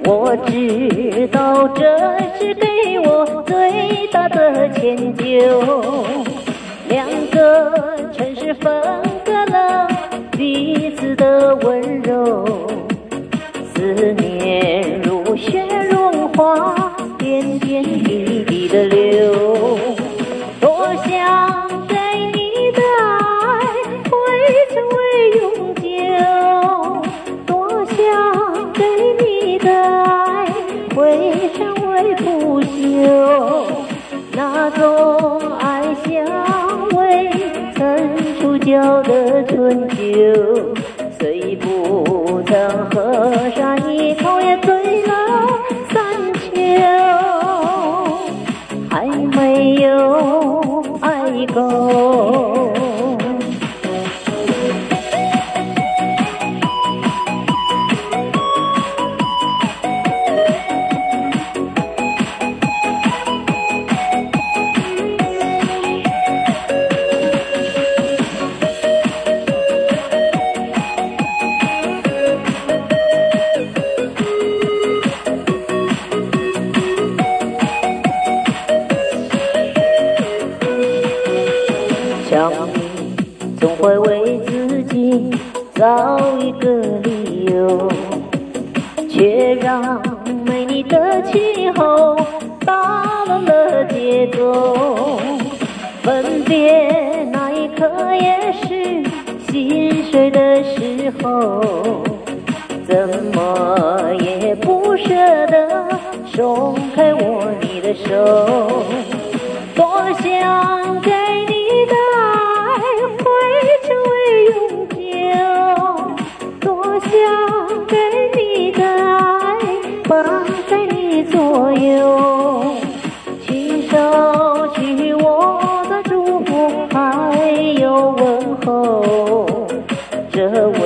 我知道这是给我最大的迁就。两个城市分隔了彼此的温柔，思念如雪融化，点点滴滴的流。多想给你的爱会成为永久，多想给你的爱会成为不朽。那种爱香味曾触角的醇酒，虽不曾喝上一口也醉了三秋，还没有爱够。想你总会为自己找一个理由，却让没你的气候打乱了节奏。分别那一刻也是心碎的时候，怎么也不舍得松开你的手。多想给你的爱会成为永久，多想给你的爱伴在你左右，请收取我的祝福还有问候，这